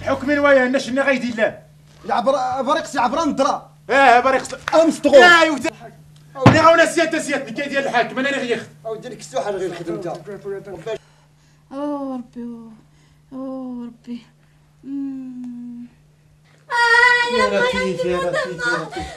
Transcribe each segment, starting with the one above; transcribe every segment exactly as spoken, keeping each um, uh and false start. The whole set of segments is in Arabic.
حكمين ويا الناس اللي غيدير له العبر بريقس عبران درا اه بريقس امس تغور لا يوتا انا عاونا سيادة سيادتي كي ديال الحاكم انا اللي غيخدم او ديرك السوحه غير الخدم تا اوه ربي اوه ربي يا لطيف يا لطيف يا لطيف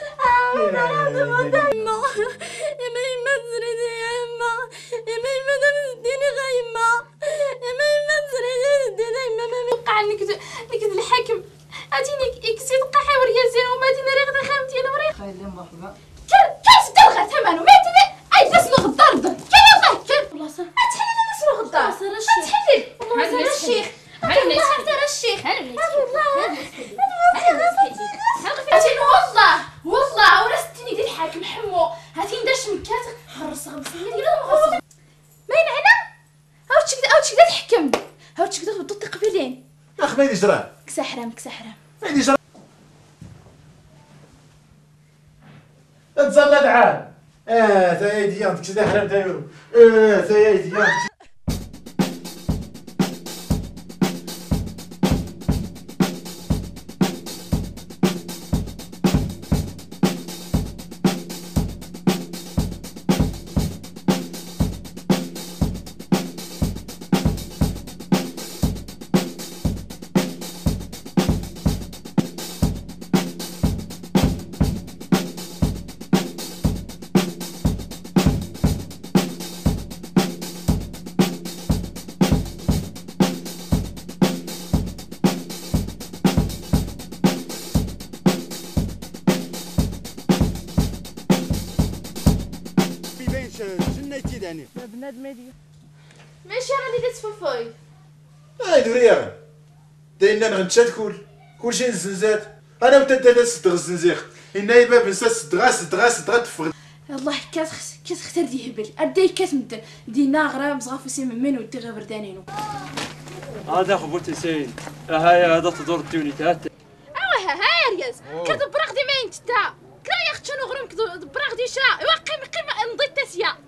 يما يما تزريدي يا يما يما يما تمسديني غيما يما يما تزريدي دينا يما ما يوقع نكد نكد الحكم عطيني اكسيد قحي ورياسين وما دينا ريغ خامتي انا وريغ خلي مرحبا كان كان تلغى ثمنه ما تدي اي ناس الغدار كان يلقى كان والله صح اتحلل ناس الغدار اتحلل والله صار الشيخ ترى الشيخ والله والله ورستني ديال الحاكم حمو هاتي نداش مكات خرص غمس ما ينعنا هاو تشكد هاو تشكد تحكم هاو تشكد بالضبط قبيلين اخ ما يجرى كسا حرام كسا حرام ما يجرى تزلد عاد اه تا هي ديانتك سيدي حرام دايرو اه تا هي ديانتك جنيتي داني لا بنادم هادي ماشي انا اللي درت فوفاي هاي دوريا داينا غنتشات كل كلشي نزنزات انا متدانا صدغ الزنزيخ النايبه بنسى صدغا صدغا صدغا تفرد والله كتخس كتختار دي هبل ادي كتمد دينا غرام صغافو سي من ودي غير بردانينو هذا خبرت سين هاي هذا تدور التونيتات اوه ها رياز كتبرق دي ما انت كرا يا اختي شنو غرم كتبرق دي شا واقي قيمه نضيت تاسيا